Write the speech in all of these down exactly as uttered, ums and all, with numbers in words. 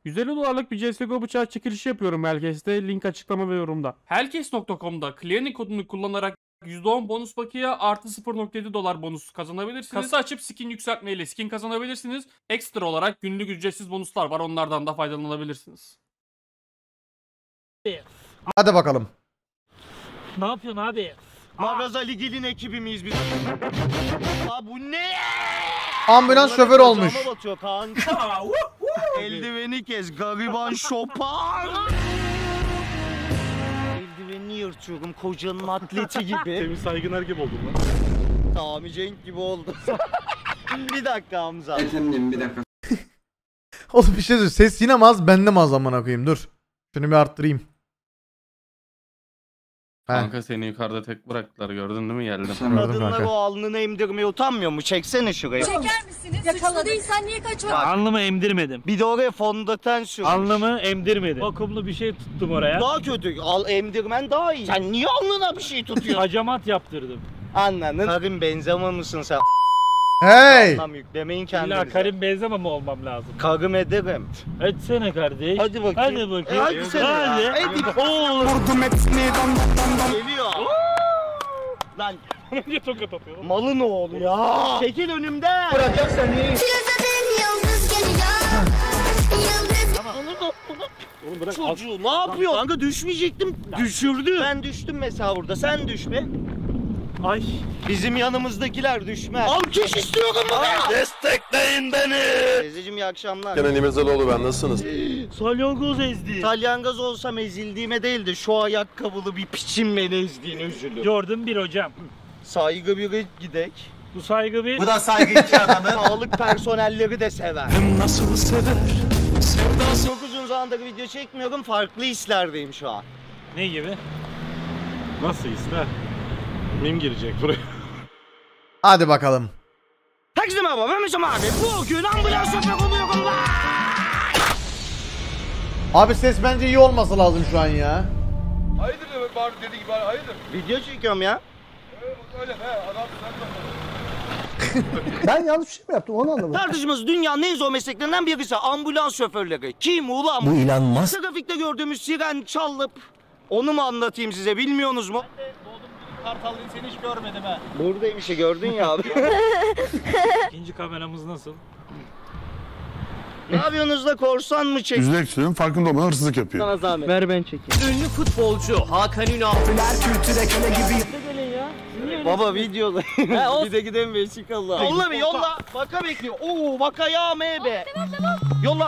yüz elli dolarlık bir C S G O bıçağı çekilişi yapıyorum Hellcase'de. Link açıklama ve yorumda. Hellcase nokta com'da Clearing kodunu kullanarak yüzde on bonus bakiye artı sıfır nokta yedi dolar bonus kazanabilirsiniz. Kasa açıp skin yükseltmeyle skin kazanabilirsiniz. Ekstra olarak günlük ücretsiz bonuslar var. Onlardan da faydalanabilirsiniz. Hadi bakalım. Ne yapıyorsun abi? Maraz Ali Gelin ekibi miyiz biz? Aa bu ne? Ambulans şoförü olmuş. Cama batıyor kanka. Eldiveni kes gariban şopar. Eldivenini yırtıyorum kocanın atleti gibi. Temiz Saygıner gibi oldun lan. Tamam Cenk gibi oldu. Bir dakika Hamza. Efendim bir dakika. Oğlum bir şey söyleyeyim. Ses yine mi az? Bende mi az amına koyayım? Dur. Şunu bir arttırayım. Kanka seni yukarıda tek bıraktılar, gördün değil mi? Geldim. Kadınlar kanka. o alnını emdirmeye utanmıyor mu? Çeksene şuraya. Çeker misiniz? Suçlu değilsen niye kaçmadın? Alnımı emdirmedim. Bir de oraya fondöten sürmüş. Alnımı emdirmedim. Vakumlu bir şey tuttum oraya. Daha kötü. Al emdirmen daha iyi. Sen niye alnına bir şey tutuyorsun? Hacamat yaptırdım. Anladın. Karim benzeme mısın sen? Hey! Tamam yüklemeyin İlla kendinize. Karim benzeme mi olmam lazım? Karım ederim. Etsene kardeş. Hadi bakayım. Hadi bakayım. E hadi sen. Hadi. Hadi. Oo. Geliyor. Lan Niye tokat atıyor? malın oğlu ya. Çekil önümden. Bırakacak seni. Yıldız geliyor. Oğlum bırak. Çocuğu ne yapıyor? Kanka düşmeyecektim. Düşürdü. Ben düştüm mesela burada. Sen düşme. Ay. Bizim yanımızdakiler düşmez. Alkış istiyorum baba. Destekleyin beni. Teyzeciğim iyi akşamlar. Kenan İmirzalıoğlu ben, nasılsınız? Salyangoz ezdi. Salyangoz olsam ezildiğime değil de şu ayakkabılı bir piçin beni ezdiğine üzülüyorum. Gördüm bir hocam. Saygı bir gidek. Bu saygı bir. Bu da saygı iki adamın. Sağlık personelleri de sever. Nasıl sever? Çok uzun zamandır video çekmiyorum. Farklı hislerdeyim şu an. Ne gibi? Nasıl ister? Mim girecek buraya. Hadi bakalım. Herkese merhaba, ben Mesut abi. Bugün ambulans şoförü oluyorum lan. Abi ses bence iyi olması lazım şu an ya. Hayırdır demek bari dediği gibi hayırdır. Video çekiyorum ya. Öyle he adam Ben yanlış bir şey mi yaptım onu anlamadım. Tartışması dünyanın en zor mesleklerinden birisi ambulans şoförleri. Kim ulan? Bu inanmaz. Trafikte gördüğümüz siren çalıp onu mu anlatayım size, bilmiyorsunuz mu? Ben de doğdum Kartalıyım, seni hiç görmedim ha. Buradayım işte, gördün ya abi. İkinci kameramız nasıl? Ne yapıyorsunuz da korsan mı çek? Yüzde eksiyorum farkında olmadan hırsızlık yapıyor. Sana zahmet. Ver ben çekeyim. Ünlü futbolcu Hakan Ünal. Kültüre köle gibi. Gelin ya. Baba videoda. Bir de gidelim Vesikalı. Yolla bir yolla. Vaka bekliyor. Oo vaka ya M B. Yolla.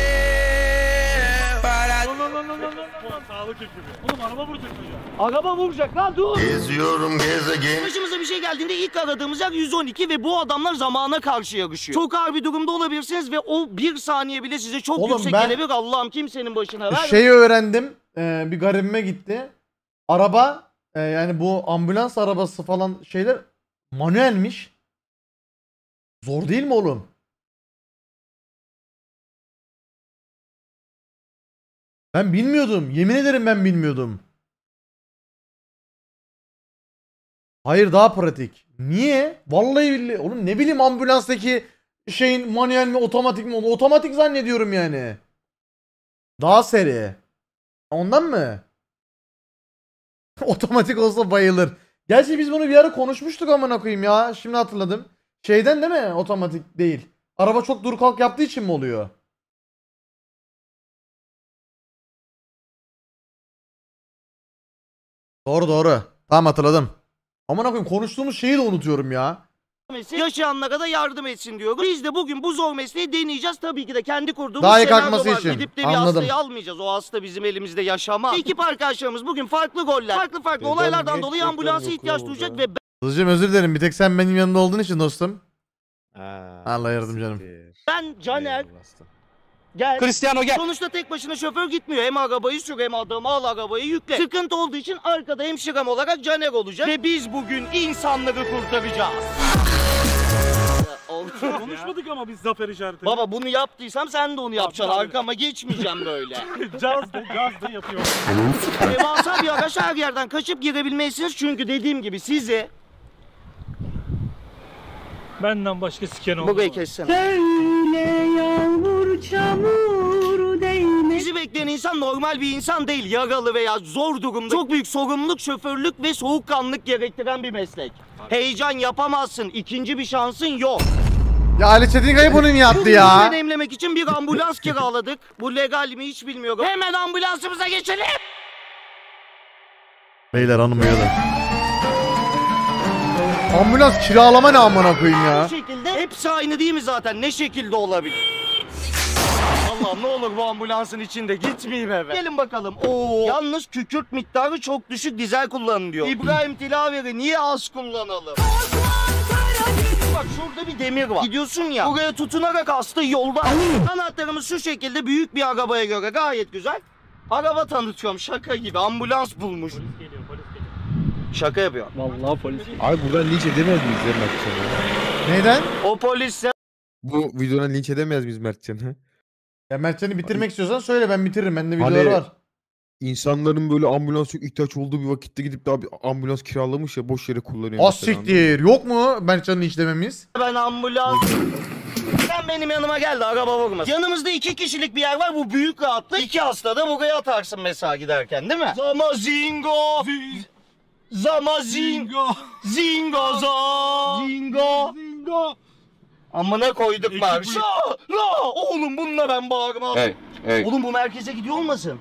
Sağlık ekibi. Oğlum araba vuracak hocam. Araba vuracak lan, dur. Geziyorum gezegen. Başımıza bir şey geldiğinde ilk aradığımız yer yüz on iki ve bu adamlar zamana karşı yarışıyor. Çok ağır bir durumda olabilirsiniz ve o bir saniye bile size çok Oğlum yüksek ben- gelebilir. Allah'ım kimsenin başına ver. Şeyi öğrendim. Ee, bir garibime gitti. Araba e, yani bu ambulans arabası falan şeyler manuelmiş. Zor değil mi oğlum? Ben bilmiyordum. Yemin ederim ben bilmiyordum. Hayır, daha pratik. Niye? Vallahi billahi. Oğlum ne bileyim ambulanstaki şeyin manuel mi otomatik mi? Onu otomatik zannediyorum yani. Daha seri. Ondan mı? Otomatik olsa bayılır. Gerçi biz bunu bir ara konuşmuştuk amına koyayım ya. Şimdi hatırladım. Şeyden değil mi? Otomatik değil. Araba çok dur kalk yaptığı için mi oluyor? Doğru doğru. Tamam hatırladım. Amına koyayım konuştuğumuz şeyi de unutuyorum ya. Yaşayanlara da yardım etsin diyoruz. Biz de bugün bu zor mesleği deneyeceğiz. Tabii ki de kendi kurduğumuz Daha iyi senaryo kalkması var. için. Gidip de bir Anladım. hastayı almayacağız. O hasta bizim elimizde yaşamaz. Ekip arkadaşlarımız bugün farklı goller, farklı farklı olaylardan dolayı ambulansa ihtiyaç duyacak ve Hızlıcığım özür dilerim. Bir tek sen benim yanımda olduğun için dostum. Allah yardım canım. ben Caner. Gel. Cristiano gel. Sonuçta tek başına şoför gitmiyor. Hem arabayı sür hem adamı al, arabayı yükle. Sıkıntı olduğu için arkada hemşirem olarak Caner olacak. Ve biz bugün insanları kurtaracağız. Konuşmadık ama biz zafer işareti. Baba bunu yaptıysam sen de onu yapacaksın. Arkama geçmeyeceğim böyle. Caz de caz de yapıyor. Devasa bir araç, her yerden kaçıp girebilmelisiniz. Çünkü dediğim gibi size... Benden başka siken oldu. Burayı kessene. Söyle yağmur çamur de insan normal bir insan değil. Yaralı veya zor durumda. Çok büyük sorumluluk, şoförlük ve soğukkanlılık gerektiren bir meslek. Heyecan yapamazsın. İkinci bir şansın yok. Ya Ali Çetinkaya bunu niye yaptı ya? Deneyimlemek için bir ambulans kiraladık. Bu legal mi hiç bilmiyorum. Hemen ambulansımıza geçelim. Beyler hanım ya da. Ambulans kiralama ne amına koyayım ya? Bu şekilde hepsi aynı değil mi zaten? Ne şekilde olabilir? Allah'ım ne olur bu ambulansın içinde gitmeyeyim eve. Gelin bakalım. Oo. Yalnız kükürt miktarı çok düşük, dizel kullanın diyor. İbrahim Tilaveri niye az kullanalım? Bak şurada bir demir var. Gidiyorsun ya. Buraya tutunarak astığı yolda. Anahtarımız şu şekilde, büyük bir arabaya göre gayet güzel. Araba tanıtıyorum şaka gibi. Ambulans bulmuş. Polis geliyor, polis geliyor. Şaka yapıyor. Vallahi polis geliyor. Abi buradan linç edemez miyiz ya Mertcan'ı? Neyden? O polis Bu videodan linç edemez miyiz Mertcan'ı? Ya Mertcan'ı bitirmek istiyorsan söyle, ben bitiririm. Bende videolar Hani- var. İnsanların böyle ambulans çok ihtiyaç olduğu bir vakitte gidip daha bir ambulans kiralamış ya, boş yere kullanıyor. Az mesela. siktir. Yok mu Mertcan'ı işlememiz? Ben ambulans... Sen benim yanıma gel de araba vurmasın. Yanımızda iki kişilik bir yer var, bu büyük rahatlık. İki hasta da buraya atarsın mesela giderken değil mi? Zamazingo. Zamazingo. Zingo za. Zingo. Zingo. Amına koyduk var. La la oğlum bununla ben bağırmam. Hey, hey. Oğlum bu merkeze gidiyor olmasın?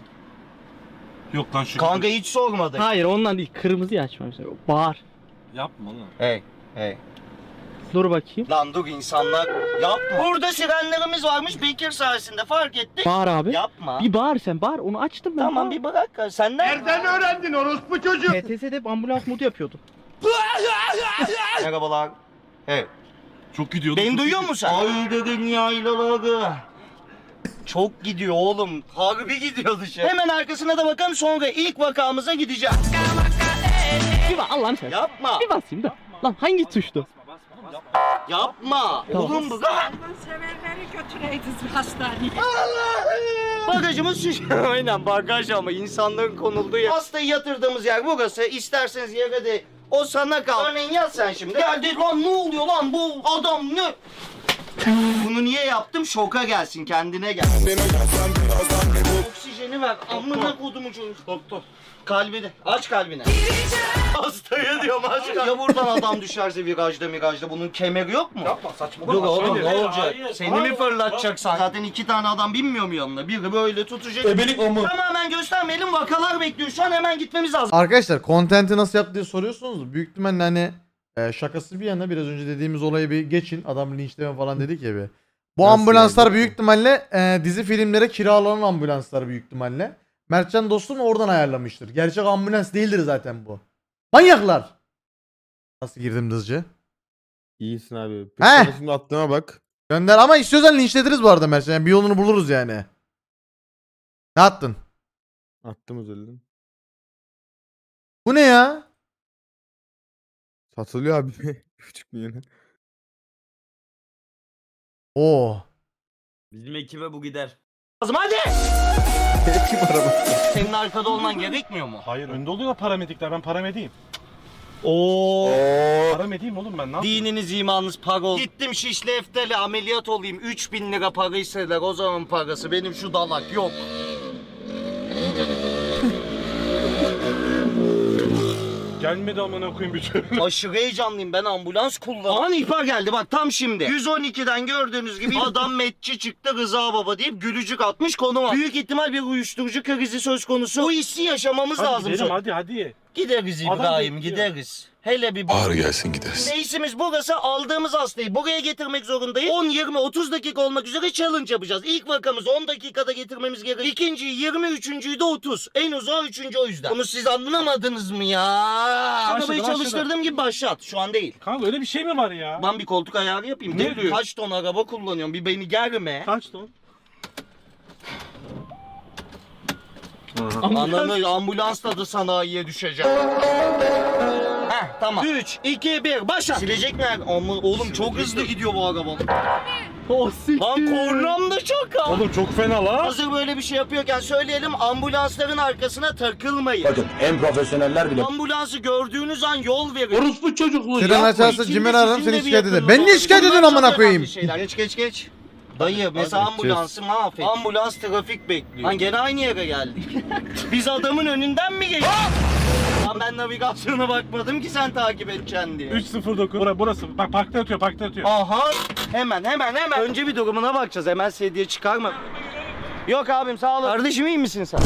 Yok lan şu. Kanka hiç sormadık. Hayır ondan değil, kırmızıyı açmamışlar. Bağır. Yapma lan. Hey hey. Dur bakayım. Lan dur insanlar yapma. Burada sirenlerimiz varmış, Bekir sayesinde fark ettik. Bağır abi. Yapma. Bir bağır sen, bağır. Onu açtım ben. Tamam bağır. bir bırak. Sen nereden öğrendin orospu çocuğu? P T S'de hep ambulans modu yapıyordu. Merhabalar. Evet. Çok gidiyordu. Beni çok duyuyor gidiyordu. musun sen? Haydi dünyaylaları. Çok gidiyor oğlum. Harbi gidiyor dışarı. Hemen arkasına da bakalım, sonra ilk vakamıza gideceğiz. Bir bak Allah'ını seversen. Yapma. Bir basayım da. Lan hangi tuştu? Yapma. Tamam. Oğlum bırak. Severleri götüreydiniz hastaneye. Bagajımız şu. Aynen bagaj ama insanların konulduğu yer. Hastayı yatırdığımız yer burası. İsterseniz yere de o sana kal. Örneğin yat sen şimdi. Geldi lan, ne oluyor lan bu adam ne? Bunu niye yaptım? Şoka gelsin, kendine gel. Oksijeni ver. Amına kodumu çocuk. Doktor. Kalbini. Aç kalbini. Hastaya diyorum aç kalbini. Ya buradan adam düşerse virajda virajda, bunun kemeri yok mu? Yapma saçma. Dur oğlum ne Hayır, olacak? hayır. Seni mi fırlatacaksan? Zaten iki tane adam binmiyor mu yanına? Biri böyle tutacak. Ebelik o mu? Tamamen göstermeyelim, vakalar bekliyor. Şu an hemen gitmemiz lazım. Arkadaşlar content'i nasıl yaptı diye soruyorsunuz. Büyük ihtimalle hani e, şakası bir yana biraz önce dediğimiz olayı bir geçin. Adam linçleme falan dedik ya bir. Bu Nasıl ambulanslar yani? büyük ihtimalle e, dizi filmlere kiralanan ambulanslar büyük ihtimalle. Mertcan dostum oradan ayarlamıştır. Gerçek ambulans değildir zaten bu. Manyaklar. Nasıl girdim hızlıca? İyisin abi. Heh. Peki şimdi attığına bak. Gönder ama istiyorsan linçlediriz bu arada Mertcan. Yani bir yolunu buluruz yani. Ne attın? Attım özelden. Bu ne ya? Satılıyor abi. Küçük milyona. Oo. Bizim ekibe bu gider. Lazım hadi. Senin arkada olman gerekmiyor mu? Hayır önde oluyor paramedikler, ben paramediyim. Oo. Paramediyim oğlum ben, ne yapayım? Dininiz imanınız para ol. Gittim Şişli Eftel'e ameliyat olayım. üç bin lira para istediler, o zaman parası. Benim şu dalak yok. Gelmedi amına koyayım bir türlü. Aşırı heyecanlıyım, ben ambulans kullanıyorum. An ihbar geldi bak tam şimdi. yüz on ikiden gördüğünüz gibi adam metçi çıktı Rıza Baba deyip gülücük atmış, konu var. Büyük ihtimal bir uyuşturucu krizi söz konusu. Bu hissi yaşamamız Hadi lazım. gidelim hadi hadi. Gideriz Adam İbrahim, bekliyor. gideriz. Hele bir Ağır gelsin gideriz. Reisimiz burası, aldığımız hastayı buraya getirmek zorundayız. on, yirmi, otuz dakika olmak üzere challenge yapacağız. İlk vakamızı on dakikada getirmemiz gerekiyor. İkinciyi yirmi, üçüncüyü de otuz. En uzağı üçüncü o yüzden. Bunu siz anlamadınız mı ya? Arabayı başladı. çalıştırdığım gibi başlat. Şu an değil. Kanka öyle bir şey mi var ya? Ben bir koltuk ayarı yapayım. Ne Ne diyor? Kaç ton araba kullanıyorum, bir beni germe. Kaç ton? Ananı ambulansla da sanayiye düşeceğim. Heh tamam. üç, iki, bir başla. Silecek mi? Ama oğlum çok hızlı gidiyor bu araba. O siktir. Lan kornam da çok az. Oğlum çok fena la. Hazır böyle bir şey yapıyorken söyleyelim, ambulansların arkasına takılmayın. Bakın en profesyoneller bile. Ambulansı gördüğünüz an yol verin. Orospu çocukluğu Siren açarsa Cimer'i ararım, seni şikayet ederim. Ben niye şikayet ediyorsun amına koyayım? Geç geç geç. Dayı mesela Hadi ambulansı mahvet. Ambulans trafik bekliyor. Lan gene aynı yere geldik. Biz adamın önünden mi geçtik? Lan ben navigasyona bakmadım ki sen takip edeceksin diye. üç sıfır dokuz. Bura, burası. Bak parkta atıyor, parkta atıyor. Aha. Hemen hemen hemen. Önce bir durumuna bakacağız. Hemen sedye çıkarma. Yok abim sağ ol. Kardeşim iyi misin sen?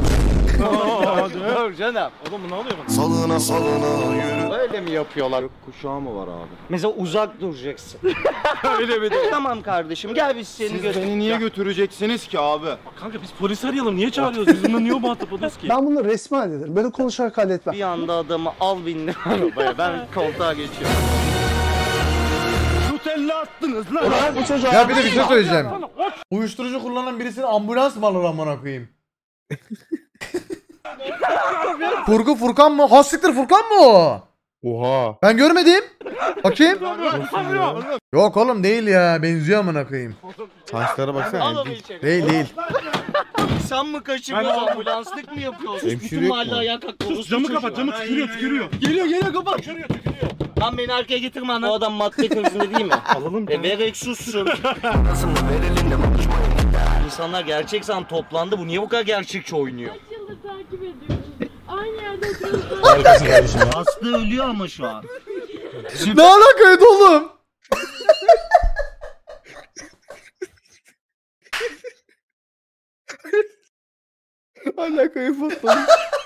Dur canım. Oğlum bu ne oluyor bana? Salına salına yürü. Öyle mi yapıyorlar? Kuşağı mı var abi? Mesela uzak duracaksın. Öyle mi? Tamam kardeşim gel biz seni götür. Beni niye götüreceksiniz ki abi? Kanka biz polisi arayalım. Niye çağırıyoruz? Biz bununla niye muhatap oluyoruz ki? Ben bunu resmi hallederim. Böyle konuşarak halletmem. Bir anda adamı al bindir arabaya. Ben koltuğa geçiyorum. Nutella attınız lan. Bu çocuğa... Ya bir de bir şey söyleyeceğim. Uyuşturucu kullanan birisini ambulans mı alır amına koyayım? Furku Furkan mı? Ha siktir Furkan mı o? Oha. Ben görmedim. Bakayım. Yok oğlum değil ya. Benziyor amına koyayım. Saçlara baksana. Al onu içeri. Değil değil. Sen mi kaçırıyorsun? Ambulanslık mı yapıyorsun? Hemşire Bütün yok mahalle mu? ayağa kalktı. Camı kapat, camı tükürüyor, tükürüyor. Geliyor geliyor kapat. Tükürüyor, tükürüyor. Lan beni arkaya getirme ana. O adam madde krizinde değil mi? Alalım. E verek sussun. İnsanlar gerçek san toplandı. Bu niye bu kadar gerçekçi oynuyor? Kaç yıldır takip ediyorum. Aynı yerde oturuyoruz. Aslı ölüyor ama şu an. Ne alakaydı oğlum? Alakayı patladı.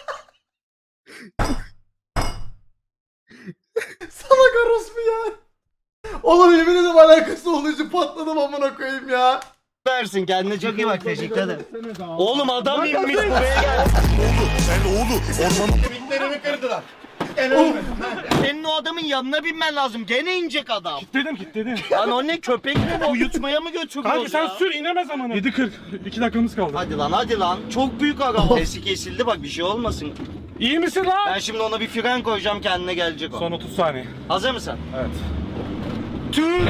Salak orospu ya. Oğlum yemin ederim alakası olduğu için patladım amına koyayım ya. Versin kendine çok iyi bak teşekkür ederim. Oğlum adam inmiş buraya gel. Sen oğlu orman. Bitlerimi kırdılar. Senin o adamın yanına binmen lazım. Gene inecek adam. Kitledim, kitledim. Lan o ne köpek mi bu? Uyutmaya mı götürüyoruz Kanka sen ya? sür inemez ama. yedi kırk. iki dakikamız kaldı. Hadi lan hadi lan. Çok büyük araba. Sesi kesildi bak bir şey olmasın. İyi misin lan? Ben şimdi ona bir fren koyacağım kendine gelecek o. Son otuz saniye. Hazır mısın? Evet. Tüm.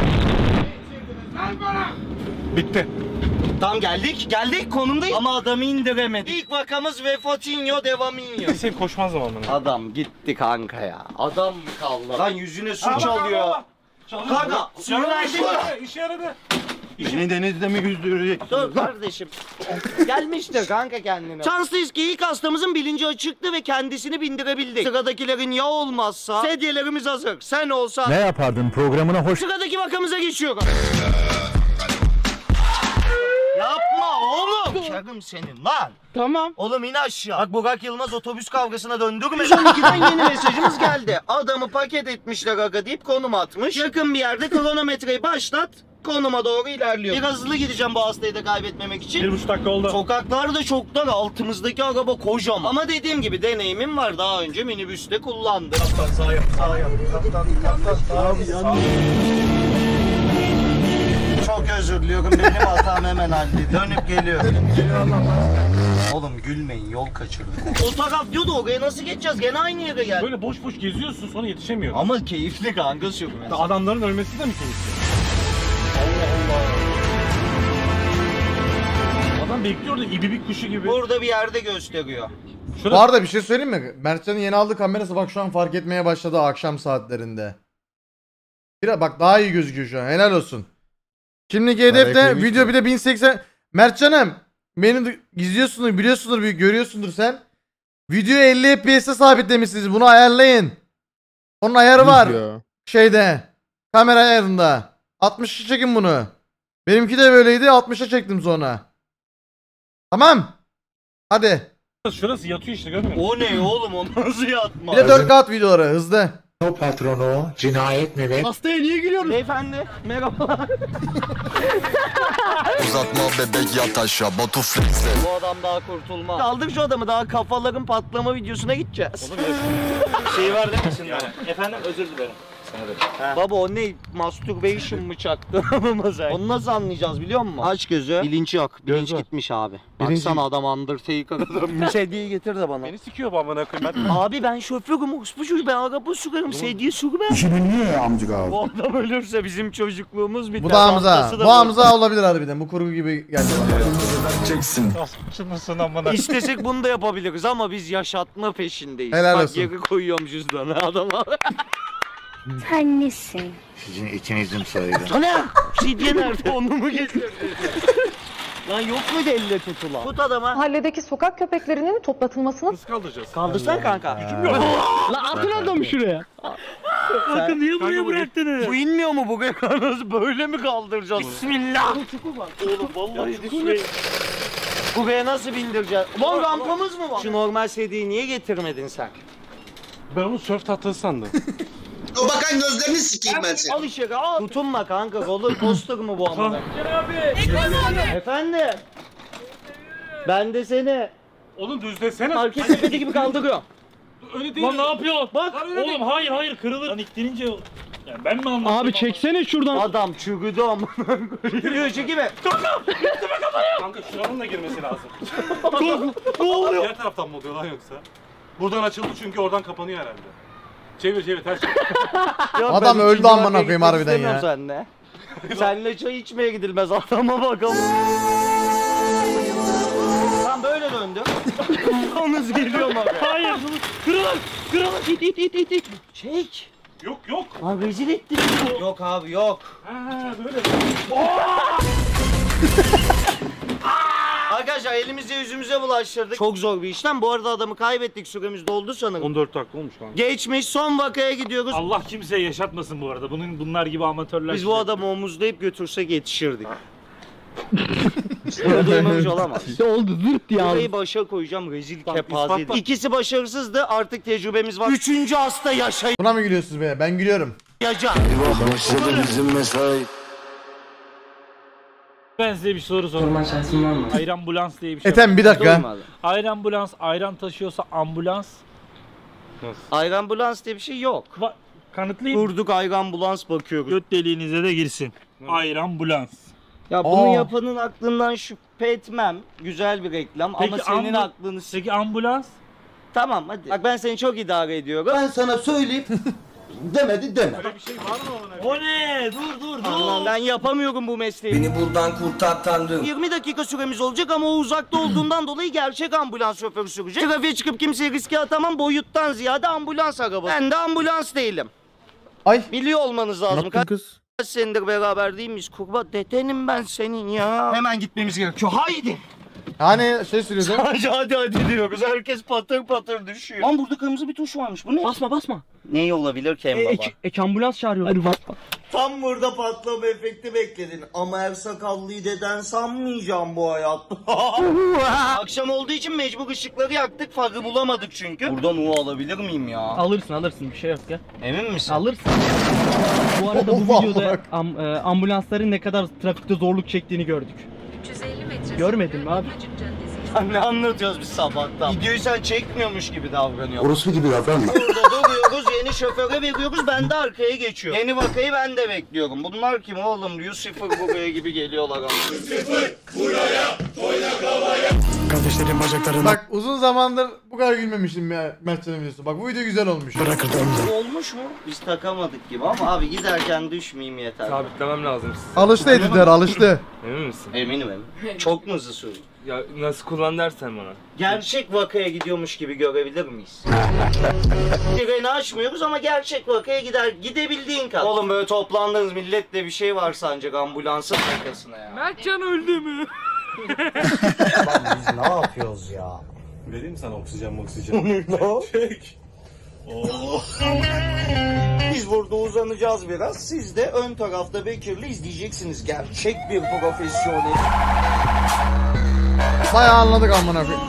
Bitti. Tam geldik. Geldik konumdayız. Ama adamı indiremedik. İlk vakamız Vefotinho Devaminho. Sen koşmaz zaman bana. Adam gitti kanka ya. Adam mı kaldı? Lan yüzüne su çalıyor. Kanka suyu verdi mi? İşe yaradı. Beni denedi de mi güldürecek? Dur kardeşim. Gelmiştir kanka kendine. Şanslıyız ki ilk hastamızın bilinci açıktı ve kendisini bindirebildik. Sıradakilerin ya olmazsa sedyelerimiz hazır. Sen olsan. Ne yapardın programına hoş. Sıradaki vakamıza geçiyorum. Yapma oğlum. Şarkım senin lan. Tamam. Oğlum in aşağı. Bak Burak Yılmaz otobüs kavgasına döndürme. yüz on ikiden yeni mesajımız geldi. Adamı paket etmişler aga deyip konum atmış. Yakın bir yerde kronometreyi başlat. Konuma doğru ilerliyor. Biraz hızlı gideceğim bu hastayı da kaybetmemek için. Bir buçuk dakika oldu. Sokaklar da çok dar. Altımızdaki araba kocaman. Ama dediğim gibi deneyimim var. Daha önce minibüste kullandım. Kaptan sağ yap. Sağ yap. Kaptan kaptan sağ yap. Çok özür diliyorum. Benim hatam hemen halledildi. Dönüp geliyorum. Oğlum gülmeyin. Yol kaçırdık. O taraf diyordu oraya nasıl geçeceğiz? Gene aynı yere geldik. Böyle boş boş geziyorsun sonra yetişemiyorsun. Ama keyifli kanka sürmesi. Adamların ölmesi de mi keyifli? Adam bekliyor da ibibik kuşu gibi. Burada bir yerde gösteriyor. Bu arada bir şey söyleyeyim mi? Mertcan'ın yeni aldığı kamerası bak şu an fark etmeye başladı akşam saatlerinde. Bir bak daha iyi gözüküyor şu an. Helal olsun. Şimdiki hedefte eklemiş video mi? bir de bin seksen. Mertcan'ım beni de izliyorsundur, biliyorsundur, görüyorsundur sen. Videoyu elli F P S'e sabitlemişsiniz. Bunu ayarlayın. Onun ayarı var. Ya. Şeyde. Kamera ayarında. altmışa çekin bunu. Benimki de böyleydi. altmışa çektim sonra. Tamam. Hadi. Şurası yatıyor işte görmüyor musun? O ne oğlum o nasıl yatma? Bir de dört K at videoları hızlı. O patronu cinayet mi be? Hastaya niye gülüyorsun? Beyefendi merhabalar. Uzatma bebek yat aşağı Batu Flex'le. Bu adam daha kurtulmaz. Aldık şu adamı daha kafaların patlama videosuna gideceğiz. Şey var değil mi şimdi? Efendim özür dilerim. Baba o ne? Masturbation mı çaktı? Onu nasıl anlayacağız biliyor musun? Aç gözü. Bilinç yok. Bilinç Göz var. gitmiş abi. Bilinç- Baksana adam Undertaker'a dönmüş. Sedyeyi getir de bana. Beni sikiyor bu amına koyayım. Ben... Abi ben şoförüm. Bu çocuğu ben araba sürerim. Sedye sürmem. Niye amcık abi? Bu adam ölürse bizim çocukluğumuz biter. Bu da Hamza. Çantası da Bu Hamza olabilir harbiden. Bu kurgu gibi geldi bana. Çeksin. Nasıl mısın amına? İstesek bunu da yapabiliriz ama biz yaşatma peşindeyiz. Helal Bak olsun. geri koyuyorum cüzdanı adama. Sen nesin? Sizin ikinizim sayılır. Sana! Fidye nerede? Onu mu getirdin? Lan yok muydu elle tutulan? Tut adama. Mahalledeki sokak köpeklerinin toplatılmasını... Nasıl kaldıracağız? Kaldırsan kanka. Lan atın adamı şuraya. Kanka niye buraya bıraktınız? Bu inmiyor mu bu nasıl böyle mi kaldıracağız? Bismillah. Oğlum vallahi düşmeyin. Buraya nasıl bindireceğiz? Lan rampamız mı var? Şu normal sediyi niye getirmedin sen? Ben onu sörf tahtası sandım. O bakan gözlerini sikeyim ben seni. Al içeri al. Tutunma kanka. Roller coaster mı bu amına? Efendim. Ben de seni Oğlum düzlesene. market sepeti gibi kaldırıyorum. Öyle değil. Lan ne yapıyorsun? Bak. Oğlum hayır hayır kırılır. Lan iktirince... Yani ben mi anlattım? Abi çeksene şuradan. Adam çürüdü amına koyayım. Yürüyor gibi. Kanka şuranın da girmesi lazım. Ne oluyor? Diğer taraftan mı oluyor lan yoksa? Buradan açıldı çünkü oradan kapanıyor herhalde. Çevir çevir ters çevir. Yok, Adam ben öldü ikinci amına markaya koyayım gitmek harbiden ya. istemiyorum Seninle. Seninle çay içmeye gidilmez. Adama bakalım. Tam böyle döndüm. Yalnız geliyorum abi. Hayır. Kırılır. Kırılır. İt it it it it. Çek. Yok yok. Lan rezil ettin. Yok abi yok. Ha böyle. Arkadaşlar elimize yüzümüze bulaştırdık. Çok zor bir işlem. Bu arada adamı kaybettik. Süremiz doldu sanırım. on dört dakika olmuş kanka. Geçmiş son vakaya gidiyoruz. Allah kimseye yaşatmasın bu arada. Bunun bunlar gibi amatörler. Biz bu adamı omuzlayıp götürsek yetişirdik. Böyle duymamış olamaz. İşte oldu zırt ya. Burayı başa koyacağım rezil Bak, kepaze. ispat bak. İkisi başarısızdı artık tecrübemiz var. Üçüncü hasta yaşayacak. Buna mı gülüyorsunuz be? Ben gülüyorum. Başladı bizim mesai. Ben size bir soru sorayım. şansın var mı? Ayran ambulans diye bir şey var. Ethem bir dakika. Ayran ambulans ayran taşıyorsa ambulans. Ayran ambulans diye bir şey yok. Va kanıtlayayım. Durduk ayran ambulans bakıyoruz. Göt deliğinize de girsin. Ayran ambulans. Ya bunu Aa. yapanın aklından şüphe etmem. Güzel bir reklam ama Peki senin ambu- aklını... s- Peki ambulans? Tamam hadi. Bak ben seni çok idare ediyorum. Ben sana söyleyeyim. Demedi deme. O ne? Dur dur Allah'ım ben yapamıyorum bu mesleği. Beni buradan kurtar Tanrım. yirmi dakika süremiz olacak ama o uzakta olduğundan dolayı gerçek ambulans şoförü sürecek. Trafiğe çıkıp kimseye riske atamam, boyuttan ziyade ambulans arabası. Ben de ambulans değilim. Ay. Biliyor olmanız Ne lazım. yaptın Kaç kız? senedir beraber değil miyiz? Kurban dedenim ben senin ya. Hemen gitmemiz gerekiyor. Haydi. Hani şey sürüyordu. hadi hadi hadi diyoruz. Herkes patır patır düşüyor. Lan burada kırmızı bir tuş varmış. Bu ne? Basma basma. Ne olabilir ki en baba? Ek, ek ambulans çağırıyorlar. Hadi basma. Tam burada patlama efekti bekledin. Ama her sakallıyı deden sanmayacağım bu hayatta. Akşam olduğu için mecbur ışıkları yaktık. Farkı bulamadık çünkü. Buradan U alabilir miyim ya? Alırsın alırsın bir şey yok ya. Emin misin? Alırsın. Bu arada bu Of, videoda bak. am, e, ambulansların ne kadar trafikte zorluk çektiğini gördük. üç yüz elli metre. Görmedin mi abi? Ne anlatıyoruz biz sabahtan? Videoyu sen çekmiyormuş gibi davranıyorsun. Orospu gibi davranma. Burada duruyoruz, yeni şoföre veriyoruz, ben de arkaya geçiyorum. Yeni vakayı ben de bekliyorum. Bunlar kim oğlum? Lucifer buraya gibi geliyorlar ama. Kardeşlerim bacaklarını Bak uzun zamandır bu kadar gülmemiştim ya Mertcan'ın videosu. Bak bu video güzel olmuş. bırakırdım. Olmuş mu? Biz takamadık gibi ama abi giderken düşmeyeyim yeter. Sabitlemem lazım. Alıştı editler alıştı. Emin misin? Eminim eminim. Çok mu hızlı sürdün? Ya nasıl kullan dersen bana. Gerçek vakaya gidiyormuş gibi görebilir miyiz? Freni açmıyoruz ama gerçek vakaya gider. Gidebildiğin kadar. Oğlum böyle toplandığınız milletle bir şey var sancak ambulansın arkasına ya. Mertcan öldü mü? Biz ne yapıyoruz ya? Vereyim sana oksijen oksijen. Çek. Biz burada uzanacağız biraz. Siz de ön tarafta Bekir'le izleyeceksiniz. Gerçek bir profesyonel. Bayağı anladık amına koyayım.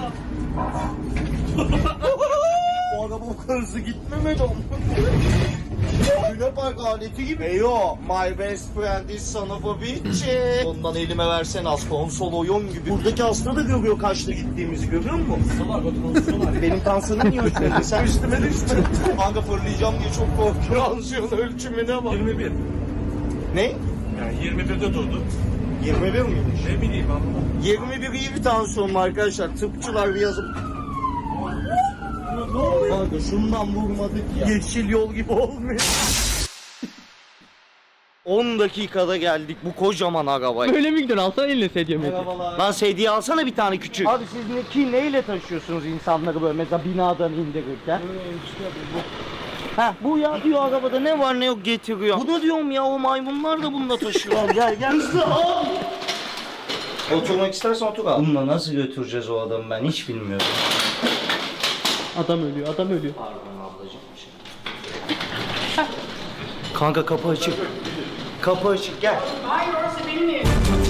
Bu araba bu kadar hızlı gitmemeli ama. Luna Park aleti gibi. Eyo, my best friend is son of a bitch. Ondan elime versen az konsol oyun gibi. Buradaki hasta da görüyor kaçta gittiğimizi görüyor musun? Benim tansiyonum niye ölçmedi? Sen üstüme düştün. Kanka fırlayacağım diye çok korkuyorum. Tansiyon ölçümüne bak. yirmi bir. Ne? Yani yirmi birde durdu. yirmi bir miymiş? Ne bileyim ben. yirmi bir iyi bir tansiyon arkadaşlar. Tıpçılar bir yazıp. Ne oluyor? Kanka şundan vurmadık ya. Yeşil yol gibi olmuyor. on dakikada geldik bu kocaman arabaya. Böyle mi gidiyorsun? Alsana eline sedye mi? Lan sedye alsana bir tane küçük. Abi siz ne, ki neyle taşıyorsunuz insanları böyle mesela binadan indirirken? Ha bu ya diyor arabada ne var ne yok getiriyor. Bunu diyorum ya o maymunlar da bununla taşıyor. Gel gel hızlı al. Oturmak istersen otur al. Bununla nasıl götüreceğiz o adamı ben hiç bilmiyorum. Adam ölüyor, adam ölüyor. Pardon ablacığım bir şey. Kanka kapı açık. Kapı açık gel. Hayır orası benim yerim.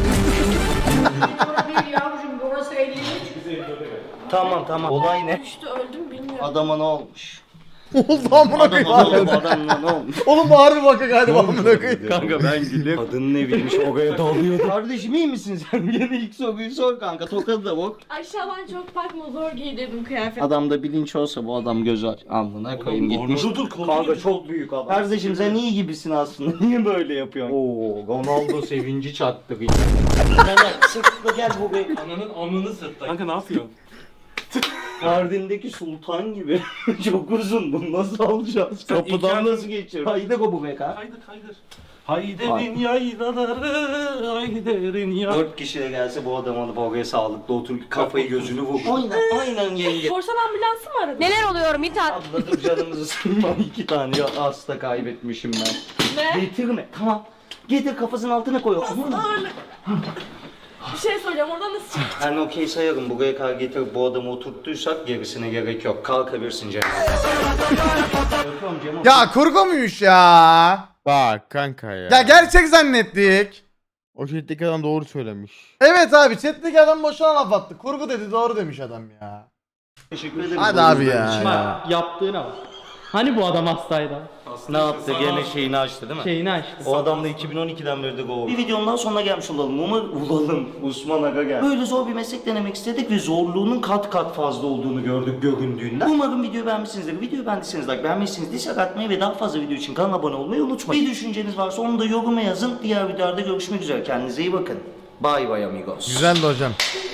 Orası değil yavrucuğum orası elli üç. Tamam tamam. Olay ne? İşte öldüm bilmiyorum. Adama ne olmuş? Oldu amına koyayım. Adama adamla ne olmuş? Oğlum bu harbi baka galiba amına koyayım. Kanka ben gülüp kadının eviymiş oraya dalıyordu. Kardeşim iyi misin sen? Gene ilk soruyu sor kanka tokadı da bak. Aşağıdan çok bakma zor giydirdim kıyafet. Adamda bilinç olsa bu adam gözü aç. Alnına koyayım gitmiş. Dur dur Kanka çok büyük adam. Kardeşim sen iyi gibisin aslında. Niye böyle yapıyorsun? Oo Ronaldo sevinci çattı. Gel sırtla gel buraya. Ananın amını sırtla. Kanka ne yapıyorsun? Mardin'deki sultan gibi. Çok uzun bunu nasıl alacağız? Sen Kapıdan imkan- nasıl geçiyor? Haydi bu buraya ka. Kaydır kaydır. Hayderin yaylaları, hayderin ya. Dört kişiye gelse bu adam alıp oraya sağlıklı otur kafayı gözünü vur. Aynen aynen yenge. Korsan ambulansı mı aradın? Neler oluyor Mithat? Abla dur canımızı sıkma iki tane ya hasta kaybetmişim ben. Ne? Getirme tamam. Getir kafasının altına koy. Ağırlık. Bir şey söyleyeceğim oradan nasıl çıktı? Ben okey sayarım buraya kadar getirip bu adamı oturttuysak gerisine gerek yok. Kalkabilirsin Cem. Yapıyorum Cem. Ya kurgu muymuş ya? Bak kanka ya. Ya gerçek zannettik. O chatteki adam doğru söylemiş. Evet abi chat'teki adam boşuna laf attı. Kurgu dedi doğru demiş adam ya. Teşekkür ederim. Hadi abi ya. Bak yaptığına bak. Hani bu adam hastaydı? Ne yaptı? Gene şeyini açtı değil mi? Şeyini açtı. O adamla iki bin on ikiden beri de go. Bir videonun sonuna gelmiş olalım. Umarım ulalım. Osman Aga gel. Böyle zor bir meslek denemek istedik ve zorluğunun kat kat fazla olduğunu gördük göründüğünden. Umarım videoyu beğenmişsinizdir. Videoyu beğendiyseniz like, beğenmişsiniz dislike atmayı ve daha fazla video için kanala abone olmayı unutmayın. Bir düşünceniz varsa onu da yoruma yazın. Diğer videolarda görüşmek üzere. Kendinize iyi bakın. Bye bye amigos. Güzeldi hocam.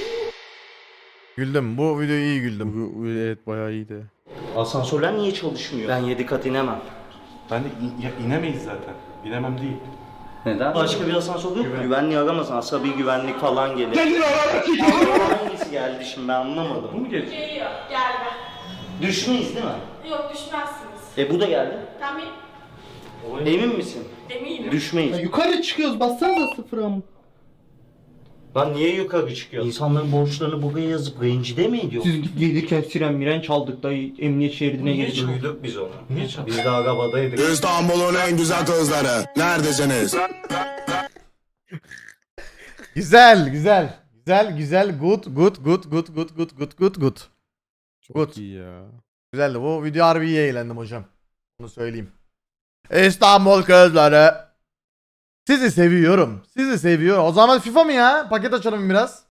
Güldüm. Bu videoyu iyi güldüm. Bu, bu evet bayağı iyiydi. Asansörler niye çalışmıyor? Ben yedi kat inemem. Ben de in- ya inemeyiz zaten. İnemem değil. Neden? Başka bir asansör yok mu? Güvenliği aramasın. Asabi güvenlik falan gelir. Hangisi geldi şimdi ben anlamadım. Bu mu gelecek? Geliyor. Geldi. Düşmeyiz değil mi? Yok düşmezsiniz. E bu da geldi. Tamam Emin misin? eminim. Düşmeyiz. Yukarı çıkıyoruz bassanıza sıfıra mı? Lan niye yukarı çıkıyor? İnsanların borçlarını buraya yazıp rencide mi ediyor? Siz gelirken siren miren çaldık da emniyet şeridine Niye girdik. duyduk biz onu? Niye çaldın? Biz de arabadaydık. İstanbul'un en güzel kızları. Neredesiniz? Güzel güzel. Güzel güzel good good good good good good good good good. Çok Good. iyi ya. Güzeldi. Bu video harbi iyi eğlendim hocam. Bunu söyleyeyim. İstanbul kızları. Sizi seviyorum. Sizi seviyorum. O zaman FIFA mı ya? Paket açalım biraz.